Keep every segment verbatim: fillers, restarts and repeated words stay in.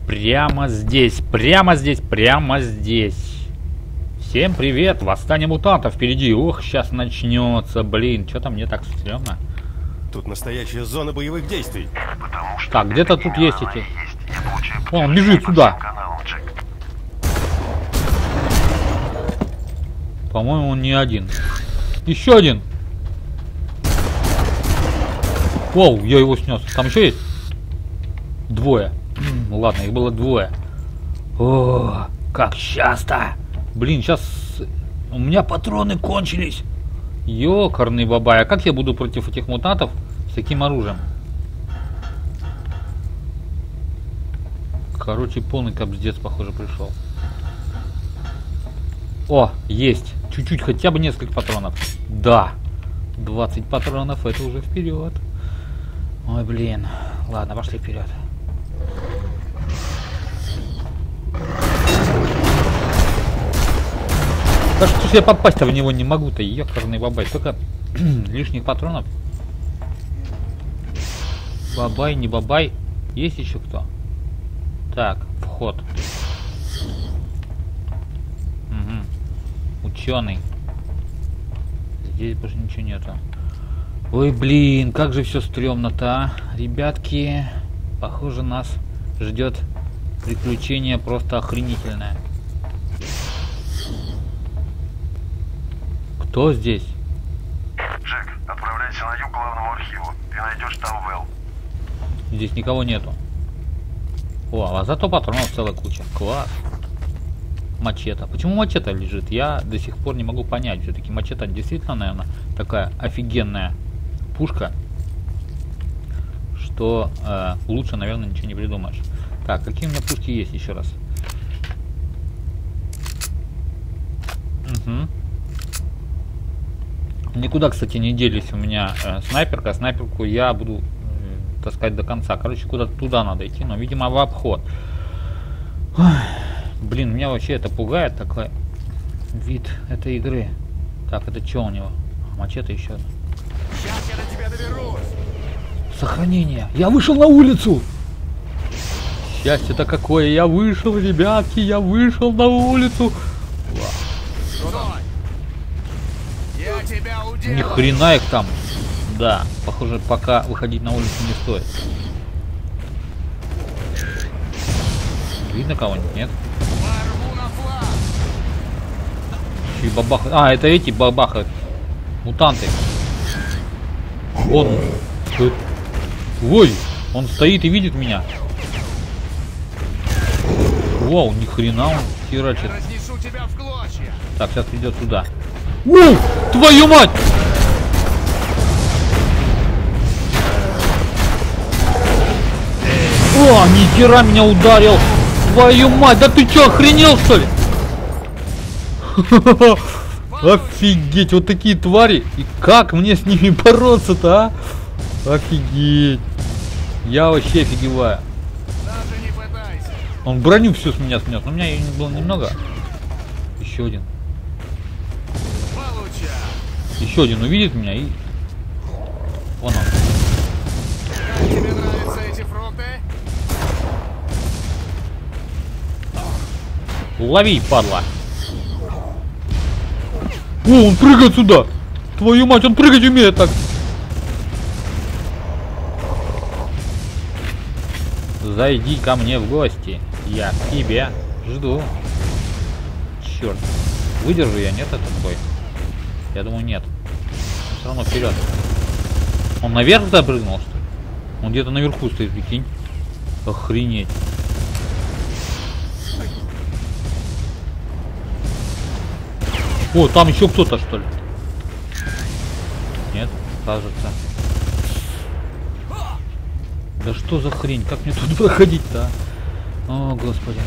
Прямо здесь, прямо здесь, прямо здесь. Всем привет, восстание мутантов впереди. Ух, сейчас начнется, блин, что-то мне так стрёмно. Тут настоящая зона боевых действий. Так, где-то тут есть эти. О, он бежит сюда. По-моему, он не один. Еще один. Воу, я его снес. Там еще есть? Двое. Ладно, их было двое. О, как часто. Блин, сейчас у меня патроны кончились. Ёкарный бабай, а как я буду против этих мутантов с таким оружием? Короче, полный капздец, похоже, пришел. О, есть. Чуть-чуть, хотя бы несколько патронов. Да. двадцать патронов, это уже вперед. Ой, блин. Ладно, пошли вперед. Да что ж я попасть-то в него не могу-то, ёкарный бабай. Только лишних патронов. Бабай, не бабай. Есть еще кто? Так, вход. Угу. Ученый. Здесь больше ничего нету. Ой, блин, как же все стрёмно-то, а? Ребятки, похоже, нас ждет приключение просто охренительное. Кто здесь? Джек, отправляйся на юг к главному архиву. Ты найдешь там Вэл. Здесь никого нету. О, а зато патронов целая куча. Класс. Мачете. Почему мачете лежит? Я до сих пор не могу понять. Все-таки мачете действительно, наверное, такая офигенная пушка, что э, лучше, наверное, ничего не придумаешь. Так, какие у меня пушки есть еще раз? Угу. Никуда, кстати, не делись у меня э, снайперка. Снайперку я буду э, таскать до конца. Короче, куда-то туда надо идти, но, видимо, в обход. Ой, блин, меня вообще это пугает, такой вид этой игры. Так, это что у него? Мачете еще. Сейчас я до тебя доберусь. Сохранение. Я вышел на улицу. Счастье-то какое. Я вышел, ребятки, я вышел на улицу. Я тебя уделаю. Ни хрена их там. Да, похоже, пока выходить на улицу не стоит. Видно кого-нибудь, нет? И бабах... А, это эти бабахают. Мутанты. Он. Ой, он стоит и видит меня. Вау, ни хрена он херачит. Так, сейчас идет сюда. Воу, твою мать! О, ни хера меня ударил. Твою мать, да ты чё, охренел что ли? Офигеть, вот такие твари. И как мне с ними бороться-то, а? Офигеть. Я вообще офигеваю. Он броню всю с меня снес. Но у меня ее было немного. Еще один. Еще один увидит меня и... Вон он. Тебе нравятся эти фрукты? Лови, падла. О, он прыгает сюда. Твою мать, он прыгать умеет так. Зайди ко мне в гости. Я тебя жду. Черт. Выдержу я, нет, этот бой? Я думаю, нет. Но все равно вперед. Он наверх запрыгнул, что ли? Он где-то наверху стоит, прикинь. Охренеть. О, там еще кто-то, что ли? Нет, кажется. Да что за хрень? Как мне тут проходить-то? О, господи.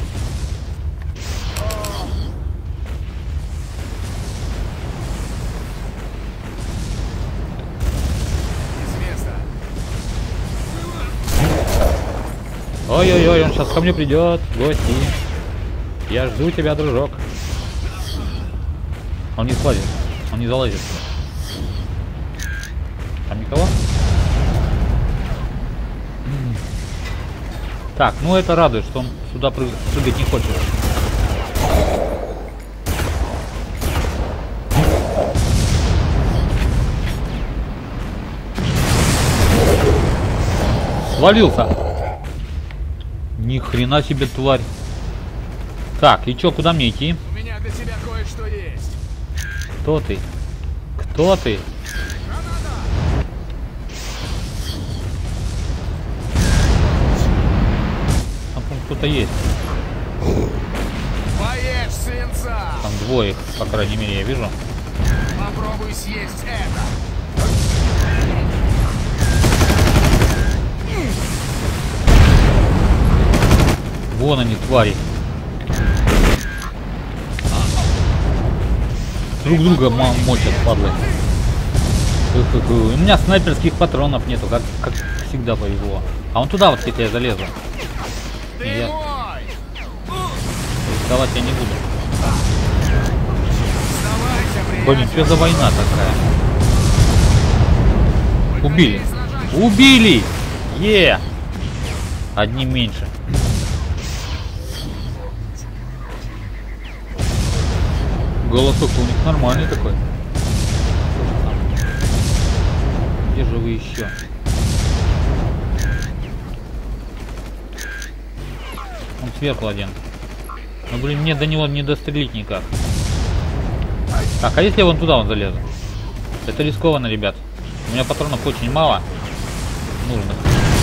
Ой-ой-ой, он сейчас ко мне придет. Гости. Я жду тебя, дружок. Он не слазит. Он не залазит. Там никого? Так, ну это радует, что он сюда прыг прыгать не хочет. Свалился. Ни хрена себе, тварь. Так, и чё, куда мне идти? У меня для тебя кое-что есть. Кто ты? Кто ты? Там кто-то есть. Поешь свинца. Там двое их, по крайней мере, я вижу. Попробуй съесть это. Вон они, твари. Друг друга мочат, падлы. У меня снайперских патронов нету, как, как всегда повезло. А вон туда вот, кстати, я залезу. Ты Я... мой. Рисковать я не буду. Сдавайся, приятель. Блин, что за война такая? Убили. Убили! Е! Одни меньше. Голосок у них нормальный такой. Где же вы еще? Он сверху один. Ну блин, мне до него не дострелить никак. Так, а если я вон туда вон залезу? Это рискованно, ребят. У меня патронов очень мало. Нужно.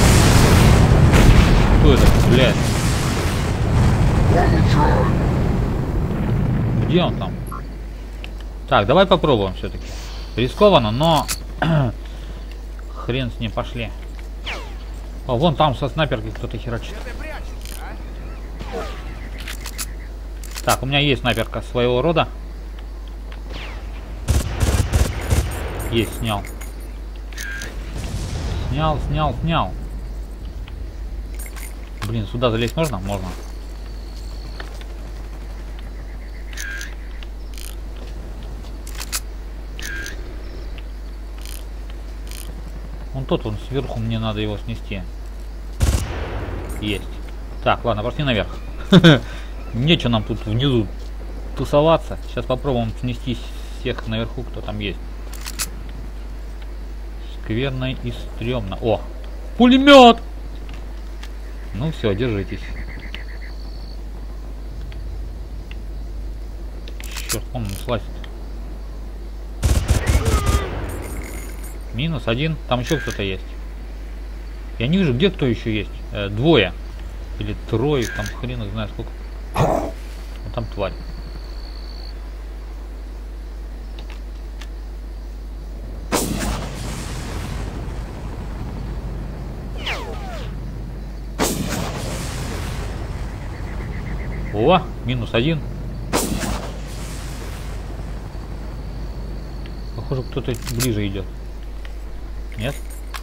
Кто это стреляет? Где он там? Так, давай попробуем все-таки. Рискованно, но хрен с ним, пошли. О, вон там со снайперки кто-то херачит. Так, у меня есть снайперка своего рода. Есть, снял. Снял, снял, снял. Блин, сюда залезть можно? Можно. Вон тот вон сверху, мне надо его снести. Есть. Так, ладно, пошли наверх. Нечего нам тут внизу тусоваться. Сейчас попробуем снести всех наверху, кто там есть. Скверно и стрёмно. О! Пулемет! Ну все, держитесь. Черт, он слазит. Минус один. Там еще кто-то есть. Я не вижу, где кто еще есть. Э, двое. Или трое. Там хрен знаю сколько. Вот там тварь. О, минус один. Похоже, кто-то ближе идет. Нет?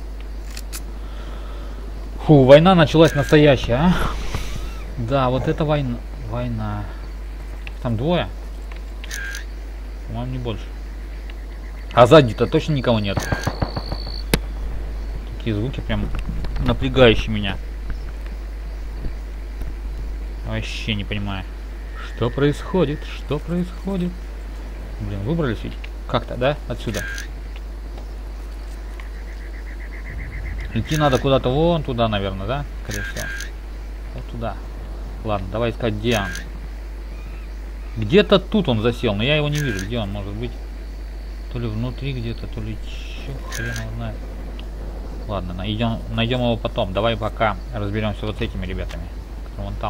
Фу, война началась настоящая, а? Да, вот это война. Война. Там двое? По-моему, не больше. А сзади-то точно никого нет. Такие звуки прям напрягающие меня. Вообще не понимаю. Что происходит? Что происходит? Блин, выбрались ведь? Как-то, да? Отсюда. Идти надо куда-то вон туда, наверное, да? Скорее всего. Вот туда. Ладно, давай искать, где он. Где-то тут он засел, но я его не вижу. Где он может быть? То ли внутри где-то, то ли чё, хрен его знает. Ладно, найдем, найдем его потом. Давай пока разберемся вот с этими ребятами. Вон там.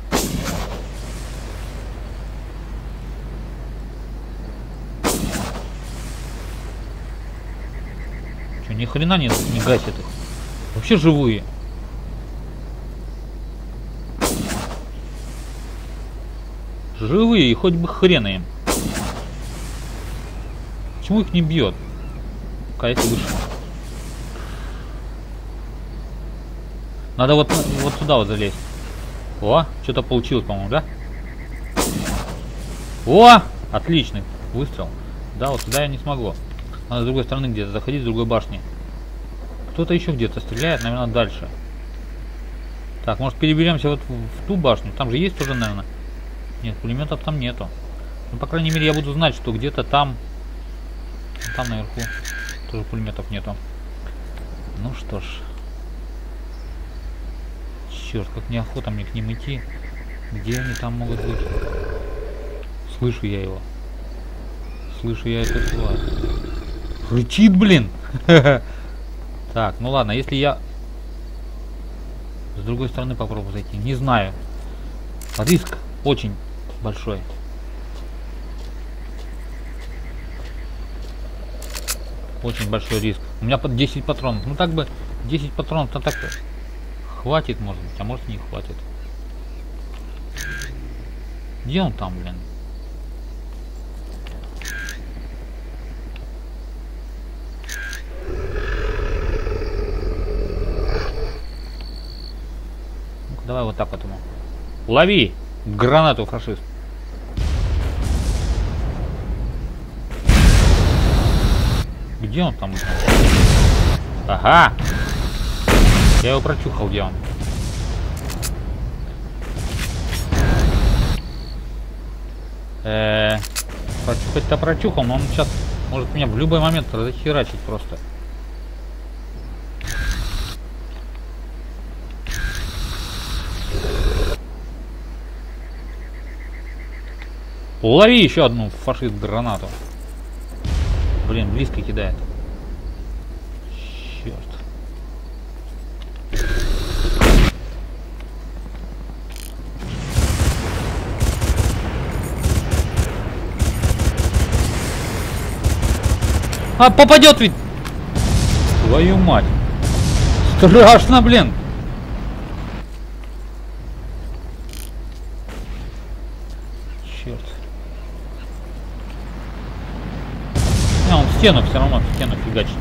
Че, ни хрена не, не гасит их. Вообще живые. Живые, и хоть бы хрена им. Почему их не бьет? Кайф вышел. Надо вот, вот сюда вот залезть. О, что-то получилось, по-моему, да? О, отличный выстрел. Да, вот сюда я не смогу. Надо с другой стороны где-то заходить, с другой башни. Кто-то еще где-то стреляет, наверное, дальше. Так, может переберемся вот в, в ту башню? Там же есть тоже, наверное. Нет, пулеметов там нету. Ну, по крайней мере, я буду знать, что где-то там, там наверху тоже пулеметов нету. Ну что ж. Черт, как неохота мне к ним идти. Где они там могут быть? Слышу я его. Слышу я эту тварь. Рычит, блин. Так, ну ладно, если я с другой стороны попробую зайти. Не знаю. Риск очень большой. Очень большой риск. У меня под десять патронов. Ну так бы десять патронов на так хватит, может быть, а может не хватит. Где он там, блин? Ну-ка, давай вот так вот ему. Лови гранату, фашист. Где он там? Ага. Я его прочухал, где он. Эээ, прочухать-то прочухал, но он сейчас может меня в любой момент захерачить просто. Лови еще одну, фашист, гранату. Блин, близко кидает. Черт. А, попадет ведь! Твою мать! Страшно, блин! Черт. А, он в стену все равно, в стену фигачит.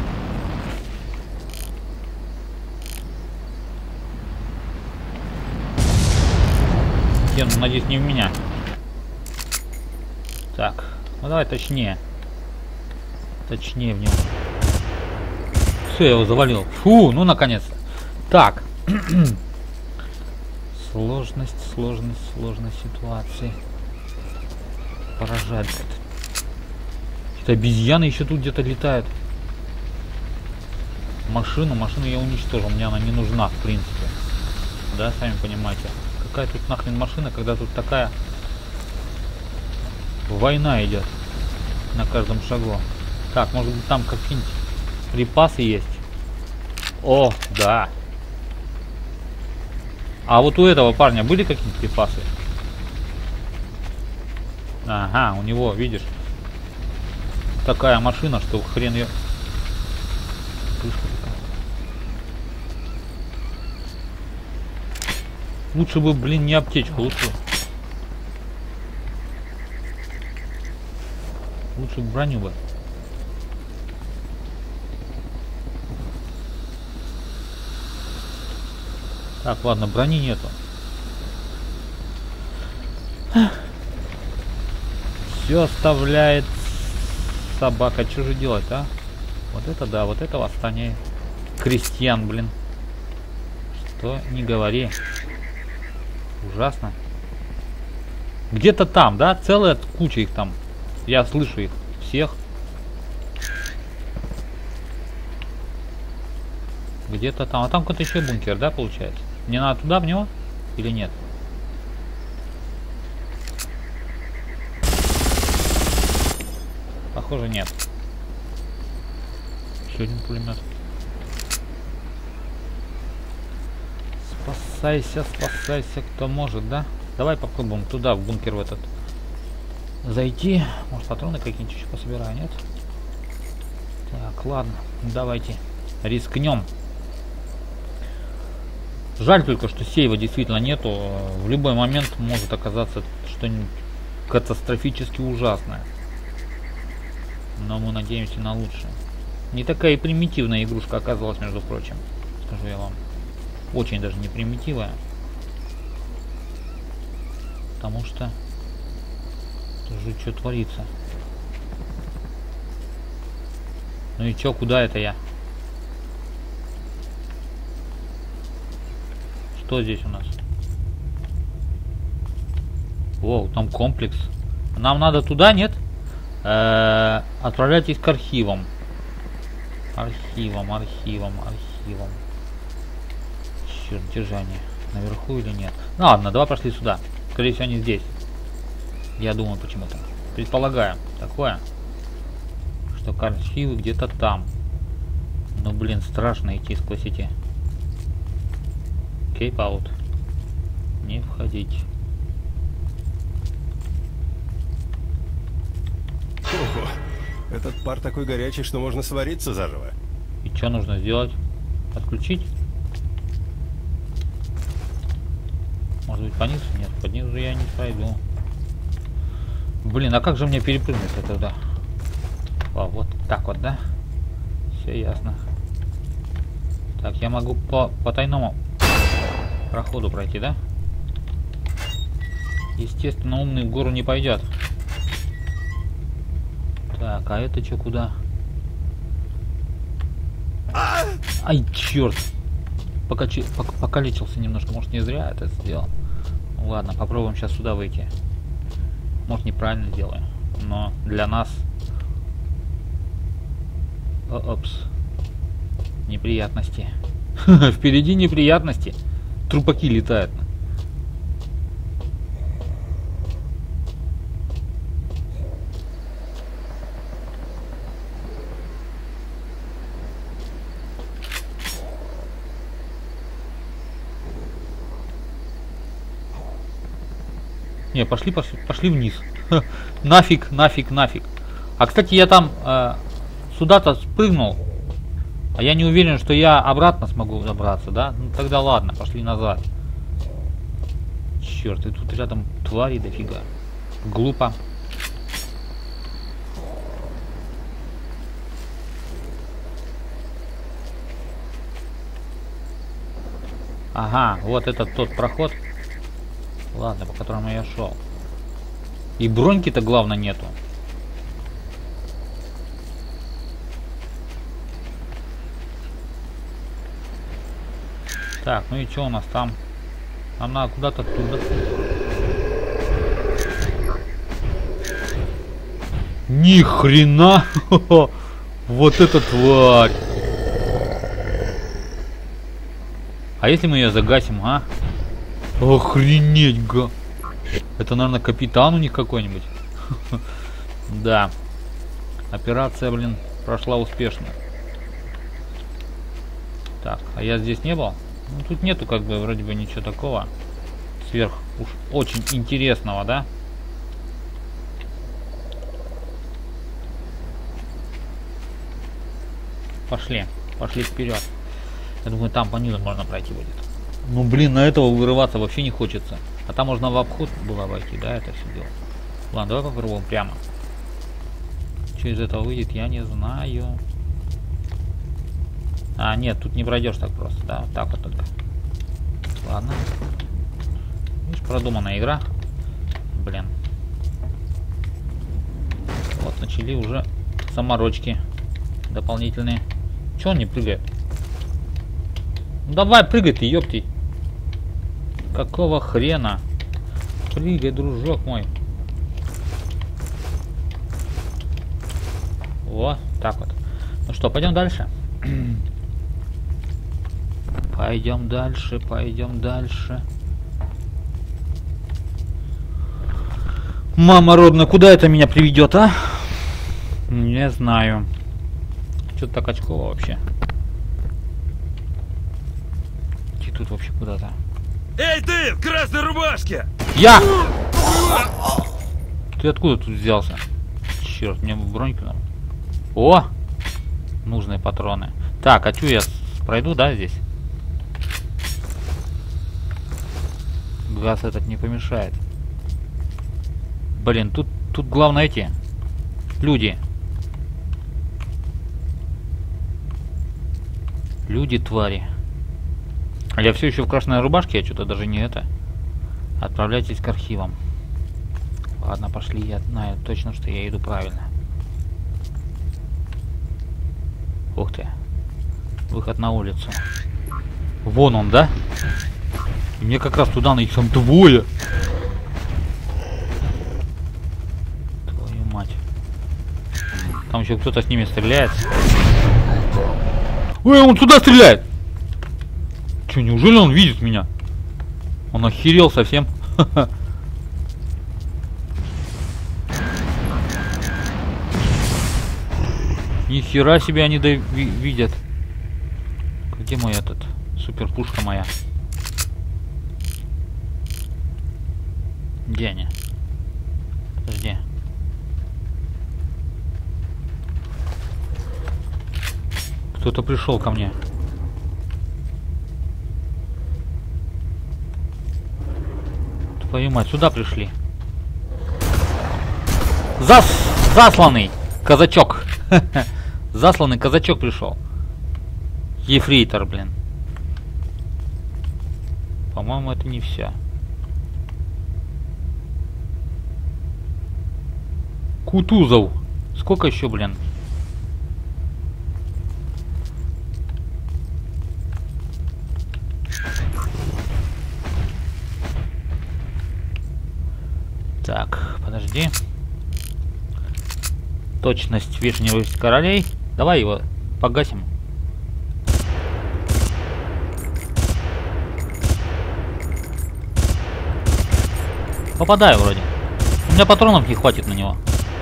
Стену, надеюсь, не в меня. Так, ну давай точнее. Точнее в него. Все, я его завалил. Фу, ну наконец-то. Так. Сложность, сложность, сложность ситуации. Поражает. Это обезьяны еще тут где-то летают. Машину, машину я уничтожил. Мне она не нужна, в принципе. Да, сами понимаете. Какая тут нахрен машина, когда тут такая война идет на каждом шагу. Так, может быть там какие-нибудь припасы есть? О, да. А вот у этого парня были какие-нибудь припасы? Ага, у него, видишь, такая машина, что хрен ее... Лучше бы, блин, не аптечку, лучше... Лучше броню бы. Так, ладно, брони нету. Все оставляет собака. Что же делать, а? Вот это да, вот это восстание крестьян, блин. Что не говори. Ужасно. Где-то там, да? Целая куча их там. Я слышу их всех. Где-то там. А там какой-то еще бункер, да, получается? Мне надо туда, в него? Или нет? Похоже, нет. Еще один пулемет. Спасайся, спасайся, кто может, да? Давай попробуем туда, в бункер в этот зайти. Может, патроны какие-нибудь еще пособираю, нет? Так, ладно, давайте рискнем. Жаль только, что сейва действительно нету. В любой момент может оказаться что-нибудь катастрофически ужасное. Но мы надеемся на лучшее. Не такая и примитивная игрушка оказалась, между прочим. Скажу я вам. Очень даже не примитивная. Потому что... Это же что творится? Ну и чё, куда это я? Что что здесь у нас? О, там комплекс. Нам надо туда, нет? Э-э, отправляйтесь к архивам. Архивам, архивам, архивам. Черт, где же они? Наверху или нет? Ну ладно, давай пошли сюда. Скорее всего, они здесь. Я думаю, почему-то. Предполагаем такое, что архивы где-то там. Ну, блин, страшно идти сквозь эти. Кейп аут. Не входить. Ого, этот пар такой горячий, что можно свариться заживо. И что нужно сделать? Отключить? Может быть, по низу? Нет, по низу я не пройду. Блин, а как же мне перепрыгнуть тогда? О, вот так вот, да? Все ясно. Так, я могу по, по тайному проходу пройти, да? Естественно, умный в гору не пойдет. Так, а это что, куда? Ай, черт! Покачи, пок, покалечился немножко, может, не зря это сделал. Ладно, попробуем сейчас сюда выйти. Может, неправильно сделаю, но для нас... О, опс. Неприятности. Впереди неприятности. Трупаки летают. Не, пошли, пошли, пошли вниз. Нафиг, нафиг, нафиг. А, кстати, я там э, сюда-то спрыгнул. А я не уверен, что я обратно смогу забраться, да? Ну тогда ладно, пошли назад. Черт, и тут рядом твари дофига. Глупо. Ага, вот этот тот проход. Ладно, по которому я шел. И броньки-то, главное, нету. Так, ну и что у нас там? Нам надо куда-то туда. Ни хрена! Вот эта тварь! А если мы ее загасим, а? Охренеть, га! Это, наверное, капитан у них какой-нибудь. Да. Операция, блин, прошла успешно. Так, а я здесь не был? Ну, тут нету, как бы, вроде бы ничего такого сверх уж очень интересного, да? Пошли, пошли вперед. Я думаю, там по низу можно пройти будет. Ну, блин, на этого вырываться вообще не хочется. А там можно в обход было обойти, да, это все дело. Ладно, давай попробуем прямо. Что из этого выйдет, я не знаю. А, нет, тут не пройдешь так просто, да, вот так вот только. Ладно. Видишь, продуманная игра. Блин. Вот, начали уже заморочки дополнительные. Че он не прыгает? Ну, давай, прыгай ты, ёпти. Какого хрена? Прыгай, дружок мой. О, так вот. Ну что, пойдем дальше? Пойдем дальше, пойдем дальше. Мама родная, куда это меня приведет, а? Не знаю. Что-то так очково вообще. Ты тут вообще куда-то? Эй, ты в красной рубашке! Я! Ты откуда тут взялся? Черт, мне броньку надо. О! Нужные патроны. Так, а что я пройду, да, здесь? Газ этот не помешает. Блин, тут, тут главное эти люди. Люди, твари. А я все еще в красной рубашке, я что-то даже не это. Отправляйтесь к архивам. Ладно, пошли, я знаю точно, что я иду правильно. Ух ты. Выход на улицу. Вон он, да? И мне как раз туда, на их там двое. Твою мать. Там еще кто-то с ними стреляет. Ой, он туда стреляет! Че, неужели он видит меня? Он охерел совсем. Ни хера себе они да ви видят. Где мой этот? Супер пушка моя. Где они? Подожди. Кто-то пришел ко мне. Твою мать, сюда пришли. Зас... Засланный казачок. Засланный казачок пришел. Ефрейтор, блин. По-моему, это не все. Кутузов. Сколько еще, блин? Так, подожди. Точность, вежливость королей. Давай его погасим. Попадаю вроде. У меня патронов не хватит на него.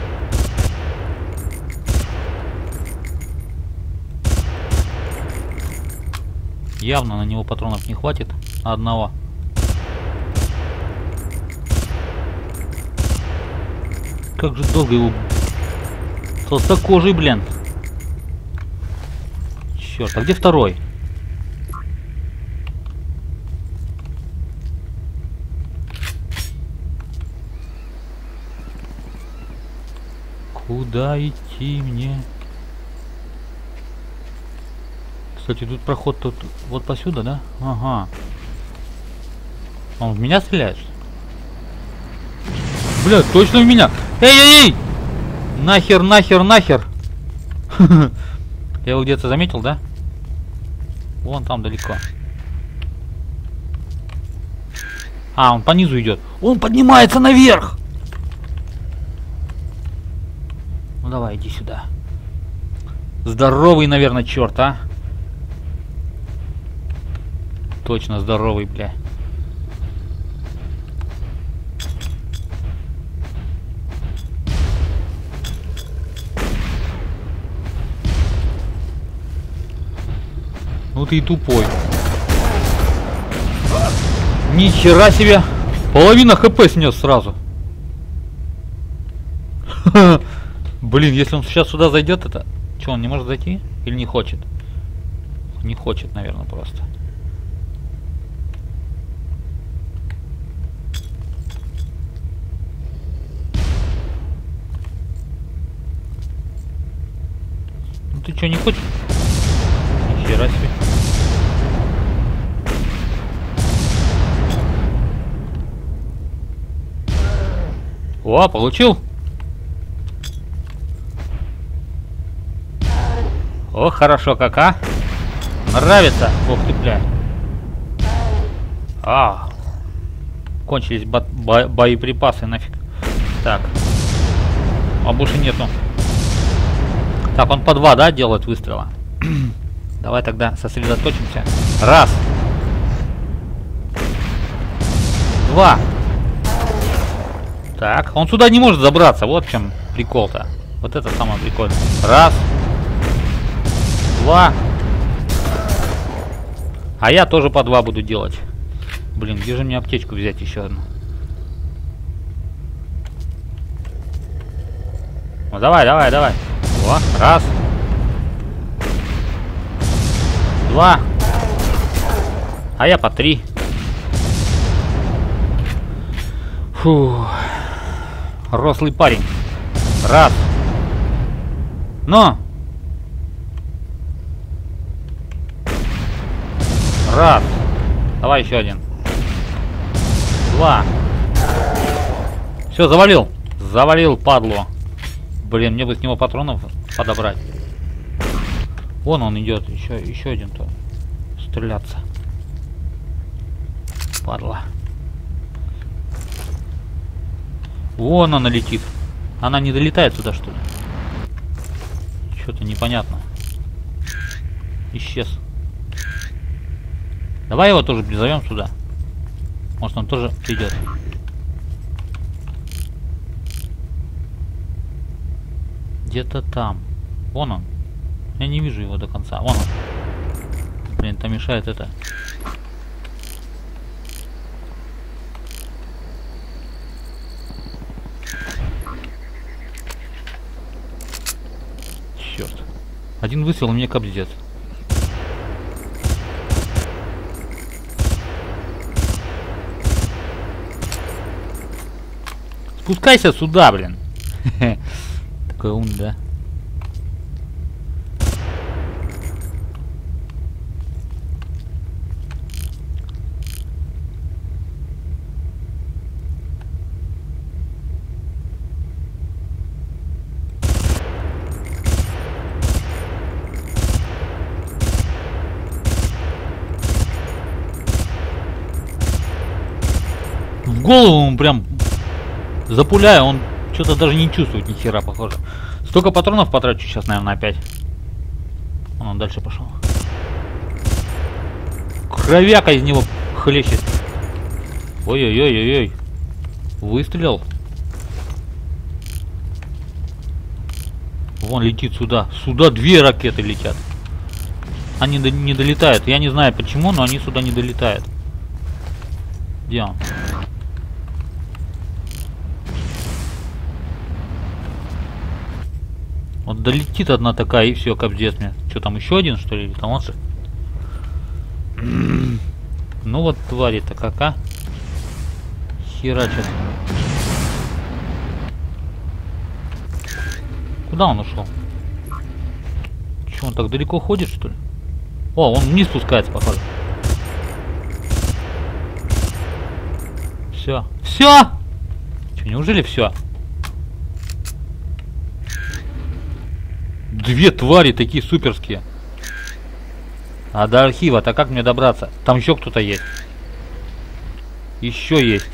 Явно на него патронов не хватит. Одного. Как же долго его... Толстокожий, блин. Черт, а где второй? Куда идти мне? Кстати, тут проход тут вот посюда, да? Ага. Он в меня стреляет? Бля, точно в меня! Эй-эй-эй! Нахер, нахер, нахер! Я его где-то заметил, да? Вон там далеко. А, он по низу идет. Он поднимается наверх! Ну давай, иди сюда. Здоровый, наверное, черт, а? Точно здоровый, бля. Ну ты и тупой. Ни хера себе. Половина хп снес сразу. Блин, если он сейчас сюда зайдет, это... Че, он не может зайти? Или не хочет? Не хочет, наверное, просто. Ну ты что, не хочешь? Ни хера себе. О, получил. О, хорошо как, а? Нравится. Ох ты, бля. А, кончились бо бо боеприпасы, нафиг. Так. А больше нету. Так, он по два, да, делает выстрела? Давай тогда сосредоточимся. Раз. Два. Так, он сюда не может забраться. Вот в чем прикол-то. Вот это самое прикольное. Раз. Два. А я тоже по два буду делать. Блин, где же мне аптечку взять еще одну? Ну давай, давай, давай. О, раз. Два. А я по три. Фу. Рослый парень. Раз. Но. Раз. Давай еще один. Два. Все, завалил. Завалил, падло. Блин, мне бы с него патронов подобрать. Вон он идет. Еще, еще один-то. Стреляться. Падла. Вон она летит. Она не долетает сюда, что ли? Что-то непонятно. Исчез. Давай его тоже призовем сюда. Может, он тоже придет. Где-то там. Вон он. Я не вижу его до конца. Вон он. Блин, там мешает это. Черт. Один выстрел, и мне капздец. Спускайся сюда, блин. Такой ум, да? В голову он прям запуляю, он что-то даже не чувствует ни хера, похоже. Столько патронов потрачу сейчас, наверное, опять. Вон он дальше пошел. Кровяка из него хлещет. Ой-ой-ой-ой-ой. Выстрелил. Вон летит сюда. Сюда две ракеты летят. Они до не долетают. Я не знаю почему, но они сюда не долетают. Где он? Вот долетит одна такая, и все, капздец мне. Что там, еще один, что ли? Там он же. Ну вот твари-то кака. Херачат. Куда он ушел? Че, он так далеко ходит, что ли? О, он вниз спускается, походу. Все. Все! Че, неужели все? Две твари такие суперские. А до архива-то как мне добраться? Там еще кто-то есть. Еще есть.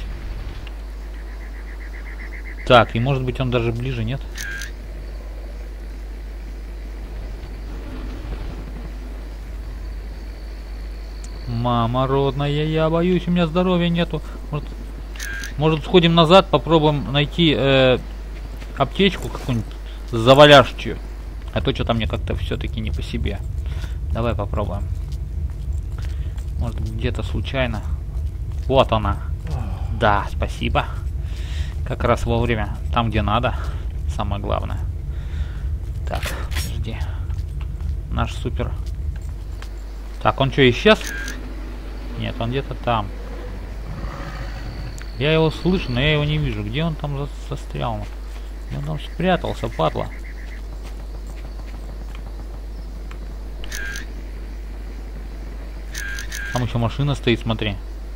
Так, и может быть он даже ближе, нет? Мама родная, я боюсь, у меня здоровья нету. Может, может сходим назад, попробуем найти э, аптечку какую-нибудь заваляшчую. А то что-то мне как-то все-таки не по себе. Давай попробуем. Может где-то случайно. Вот она. Да, спасибо. Как раз вовремя. Там, где надо. Самое главное. Так, подожди. Наш супер. Так, он что, исчез? Нет, он где-то там. Я его слышу, но я его не вижу. Где он там за застрял? Он там спрятался, падла. Там еще машина стоит, смотри.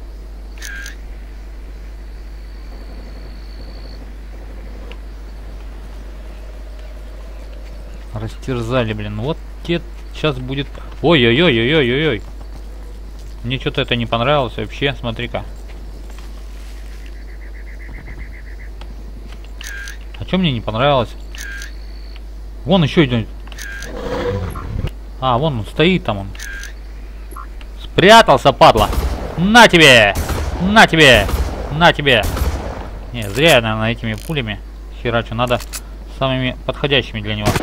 Растерзали, блин. Вот те сейчас будет... Ой-ой-ой-ой-ой-ой-ой. Мне что-то это не понравилось вообще. Смотри-ка. А что мне не понравилось? Вон еще один. А, вон он стоит там он. Спрятался, падла. На тебе! На тебе! На тебе! Не, зря я, наверное, этими пулями херачу. Надо самыми подходящими для него.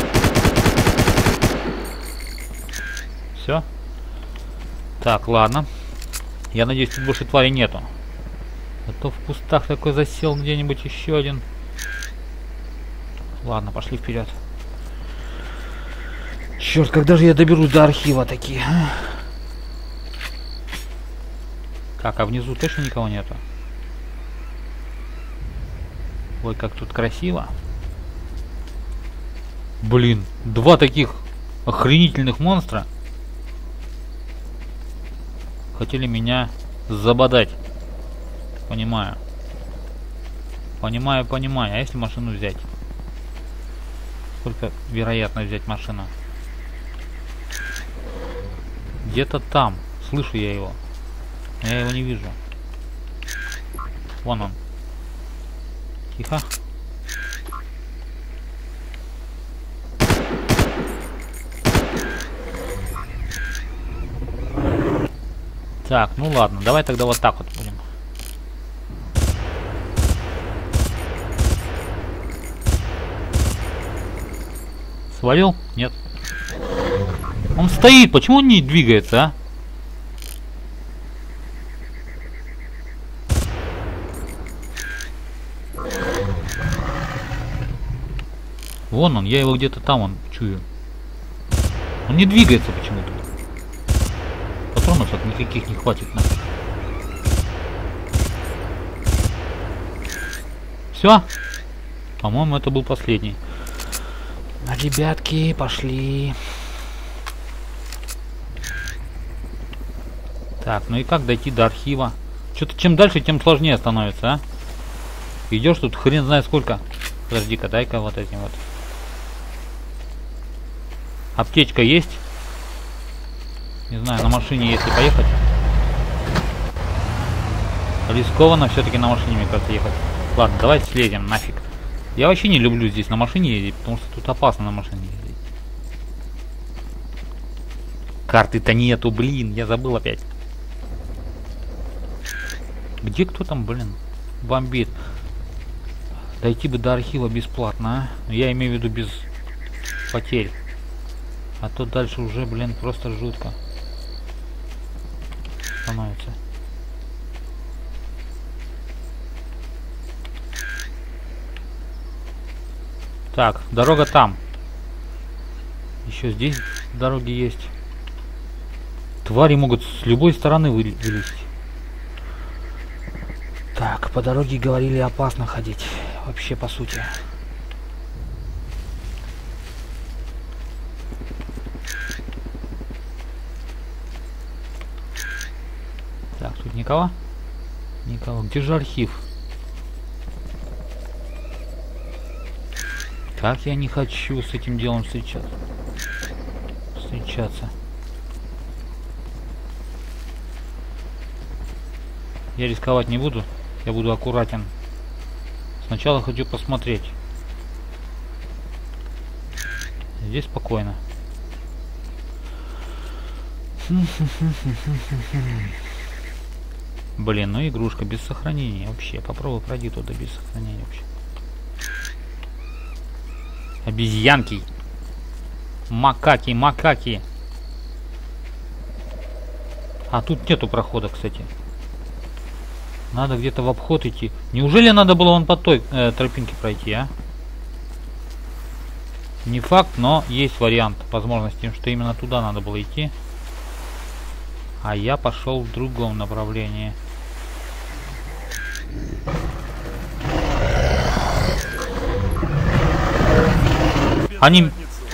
Все. Так, ладно. Я надеюсь, тут больше твари нету. А то в кустах такой засел где-нибудь еще один. Ладно, пошли вперед. Черт, когда же я доберусь до архива такие? Так, а внизу точно никого нету? Ой, как тут красиво. Блин, два таких охренительных монстра хотели меня забодать. Понимаю. Понимаю, понимаю. А если машину взять? Сколько вероятно взять машину? Где-то там. Слышу я его. Я его не вижу. Вон он. Тихо. Так, ну ладно, давай тогда вот так вот будем. Свалил? Нет. Он стоит, почему он не двигается, а? Вон он, я его где-то там он чую. Он не двигается почему-то. Патронов так никаких не хватит на. Все? По-моему, это был последний. Ребятки, пошли. Так, ну и как дойти до архива? Что-то чем дальше, тем сложнее становится, а? Идешь тут хрен знает сколько. Подожди-ка, дай-ка вот этим вот. Аптечка есть? Не знаю, на машине если поехать. Рискованно все-таки на машине, мне кажется, ехать. Ладно, давай слезем нафиг. Я вообще не люблю здесь на машине ездить, потому что тут опасно на машине ездить. Карты-то нету, блин, я забыл опять. Где кто там, блин, бомбит? Дойти бы до архива бесплатно, а? Я имею в виду без потерь. А то дальше уже, блин, просто жутко становится. Так, дорога там. Еще здесь дороги есть. Твари могут с любой стороны вы вылезти. Так, по дороге говорили опасно ходить. Вообще, по сути. Так, тут никого? Никого. Где же архив? Как я не хочу с этим делом встречаться. Встречаться. Я рисковать не буду. Я буду аккуратен. Сначала хочу посмотреть. Здесь спокойно. Блин, ну игрушка без сохранения вообще. Попробуй пройди туда без сохранения вообще. Обезьянки. Макаки, макаки. А тут нету прохода, кстати. Надо где-то в обход идти. Неужели надо было вон по той э, тропинке пройти, а? Не факт, но есть вариант, возможности, что именно туда надо было идти. А я пошел в другом направлении. Они...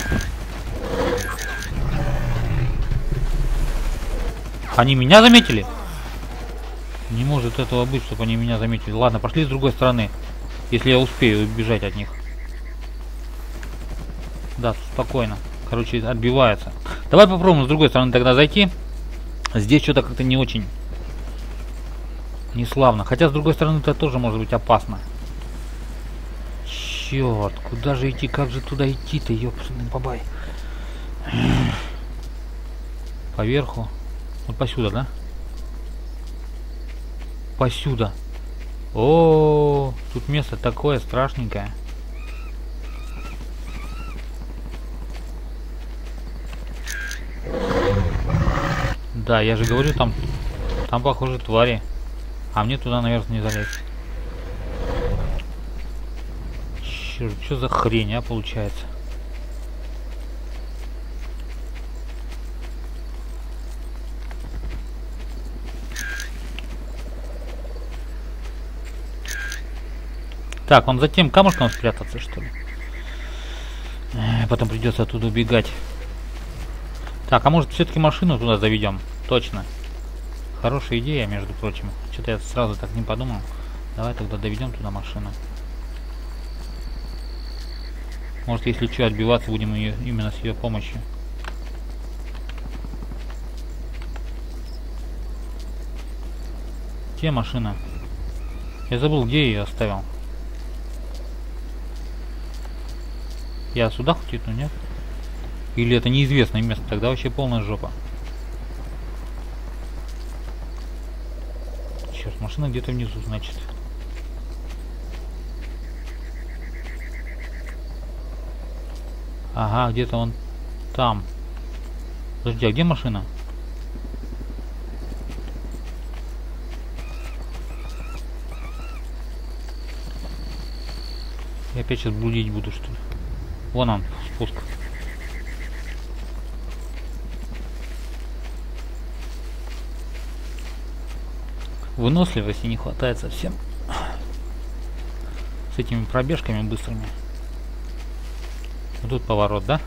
Они меня заметили? Не может этого быть, чтобы они меня заметили. Ладно, пошли с другой стороны. Если я успею убежать от них. Да, спокойно. Короче, отбивается. Давай попробуем с другой стороны тогда зайти. Здесь что-то как-то не очень. Не славно. Хотя с другой стороны это тоже может быть опасно. Черт, куда же идти? Как же туда идти-то? Ёпсный бабай. Поверху. Вот посюда, да? Посюда. О, тут место такое страшненькое. Да, я же говорю, там, там похоже твари. А мне туда, наверное, не залезть. Черт, что за хрень, а, получается? Так, он за тем камушком спрятаться, что ли? Э, потом придется оттуда убегать. Так, а может все-таки машину туда заведем? Точно. Хорошая идея, между прочим. Что-то я сразу так не подумал. Давай тогда доведем туда машину. Может, если что, отбиваться будем ее, именно с ее помощью. Где машина? Я забыл, где я ее оставил. Я сюда хоть иду, нет? Или это неизвестное место? Тогда вообще полная жопа. Черт, машина где-то внизу, значит. Ага, где-то он там. Подожди, а где машина? Я опять сейчас блудить буду, что ли? Вон он, спуск. Выносливости не хватает совсем. С этими пробежками быстрыми. Вот тут поворот, да?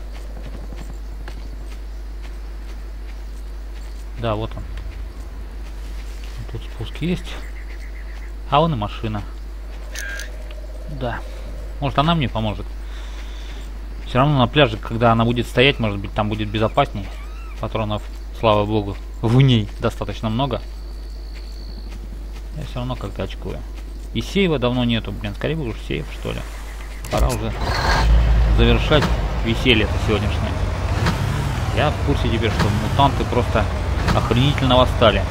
Да, вот он. Тут спуск есть. А вон и машина. Да. Может, она мне поможет. Все равно на пляже, когда она будет стоять, может быть, там будет безопасней. Патронов, слава богу, в ней достаточно много. Я все равно как-то очкую. И сейва давно нету, блин, скорее бы уж сейв, что ли. Пора уже завершать веселье это сегодняшнее. Я в курсе теперь, что мутанты просто охренительно восстали.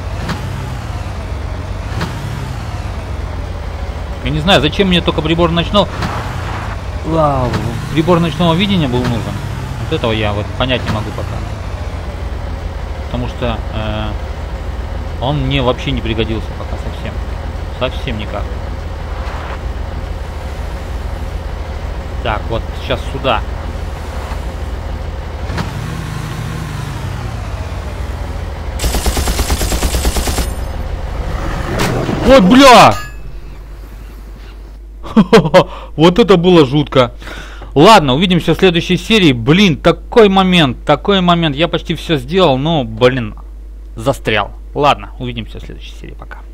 Я не знаю, зачем мне только прибор ночного... Вау, прибор ночного видения был нужен. Вот этого я вот понять не могу пока. Потому что э, он мне вообще не пригодился пока совсем. Совсем никак. Так, вот сейчас сюда. Ой, бля! Вот это было жутко. Ладно, увидимся в следующей серии. Блин, такой момент, такой момент. Я почти все сделал, но, блин, застрял. Ладно, увидимся в следующей серии. Пока.